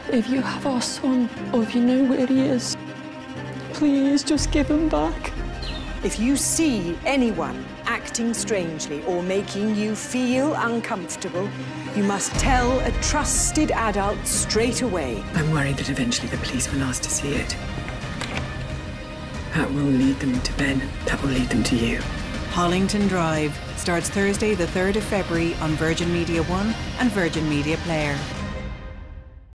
If you have our son, or if you know where he is, please just give him back. If you see anyone acting strangely or making you feel uncomfortable, you must tell a trusted adult straight away. I'm worried that eventually the police will ask to see it. That will lead them to Ben. That will lead them to you. Hollington Drive starts Thursday the 3rd of February on Virgin Media 1 and Virgin Media Player.